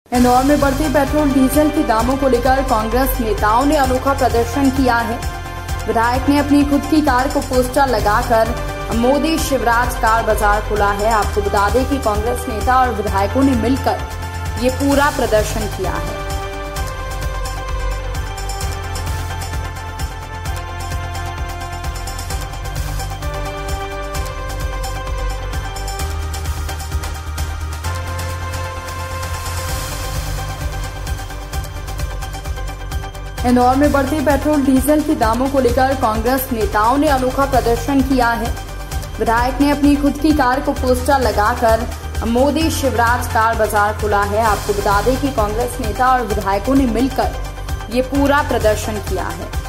इंदौर में बढ़ते petrol diesel के दामों को लेकर कांग्रेस नेताओं ने अनोखा प्रदर्शन किया है। विधायक ने अपनी खुद की कार को पोस्टर लगाकर मोदी शिवराज कार बाजार खोला है। आपको बता दें कि कांग्रेस नेता और विधायकों ने मिलकर ये पूरा प्रदर्शन किया है। इंदौर में बढ़ते पेट्रोल डीजल के दामों को लेकर कांग्रेस नेताओं ने अनोखा प्रदर्शन किया है। विधायक ने अपनी खुद की कार को पोस्टर लगाकर मोदी शिवराज कार बाजार खोला है। आपको बता दें कि कांग्रेस नेता और विधायकों ने मिलकर ये पूरा प्रदर्शन किया है।